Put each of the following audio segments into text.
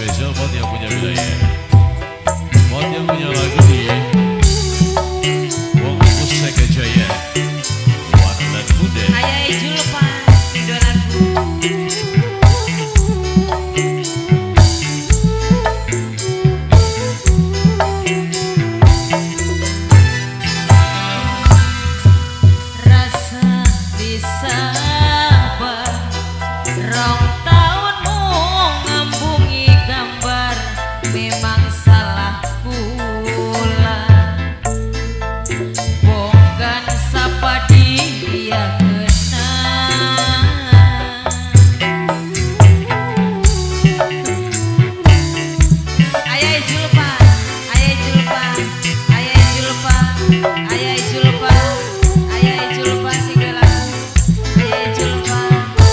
spesial buat yang punya wilayah, buat yang punya lagu nih. Wong Pusaka Jaya, Wanan Muda. Ayah Ijul Pak, idolaku. Rasa bisa rong tahunmu ngambungi gambar, memang salah pula. Bukan sapa dia kena. Ayah Ijul Pak, ayah Ijul Pak, ayah Ijul Pak, ayah Ijul Pak, ayah Ijul Pak single lagu, ayah Ijul Pak.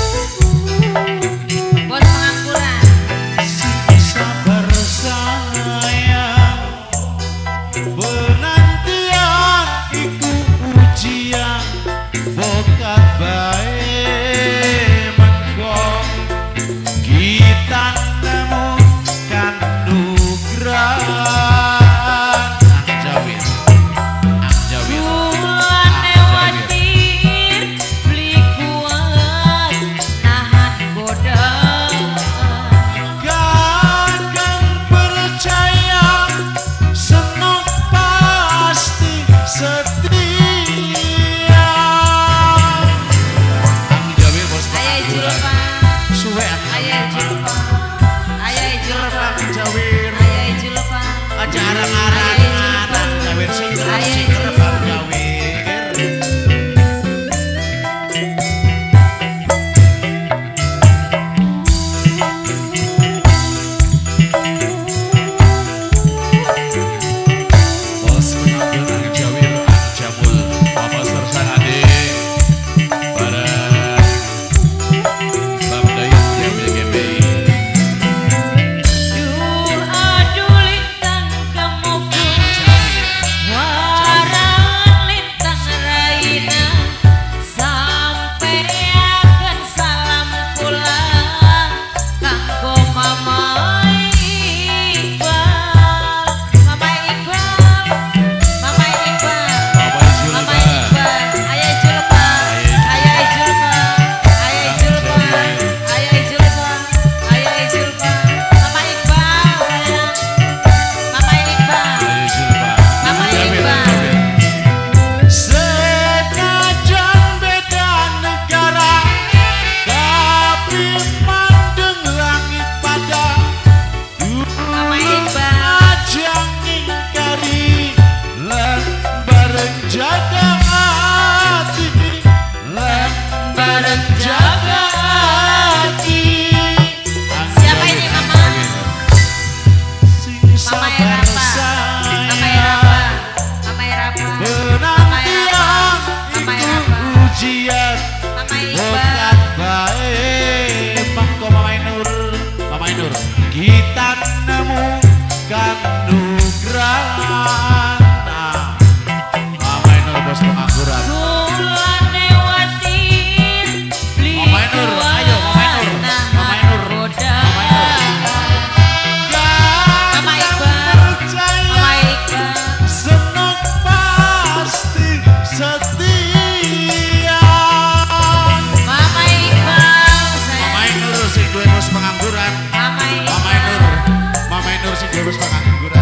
Bos pengangguran. Sabar sayang, penantian iku ujian, bokat bae mengko kita nemukan nugrahan. Angjawir, angjawir, Bulan lewatir, beli kuat, nahan godaan. Gagal percaya, senang pasti setia. Angjawir bos Ayah Ijul pengangguran. Pak, Suwe ayah Ijul Pak, ayah Ijul Pak, Angjawir. ayah Ijul Pak, Acara Ayah ngaran Ijul Pak, Angjawir singer ayah singer Ijul Pak. Angjawir. Bos penampilan Angjawir, Angjamul, Bapak Sersan Ade, para Bang Dayat yang BGB. Duh aduh lintang kemuku, waran lintang raina, sampeakeun salam kula kanggo Mama Iqbal, Mama Iqbal, Mama Iqbal, Bapak Ijul Mama Pak. Iqbal, ayah Ijul Pak, ayah Ijul Pak, ayah Ijul Pak, ayah Ijul Pak, ayah Ijul Pak, Mama Iqbal sayang, Mama Iqbal, Ayo Ijul Pak. Mama Angjawir, Iqbal. Angjawir. Senajan beda negara, tapi mandeng langit pada. Mama Iqbal. Aja ngingkari, lan bareng jaga hati, lan bareng jaga hati. Siapa ini, Mama? Si Mama sabar Erapa, sayang. Mama Erapa, Mama Erapa, Penantian Mama itu Erapa, ujian, Mama Iqbal. bokat bae mangko Mama Nur, Mama Nur, kita nemukan nugrahan. Nah, Mama Nur bos pengangguran. Bulan lewatir, beli Mama Nur, ayo, Mama Nur, Mama Nur, godaan. Mama Iqbal, Mama Iqbal, Senang pasti setia. Mama Iqbal sayang, Mama Nur sing duwe bos pengangguran. Mama Mama Iqbal. Nur, Mama Nur sing duwe bos pengangguran.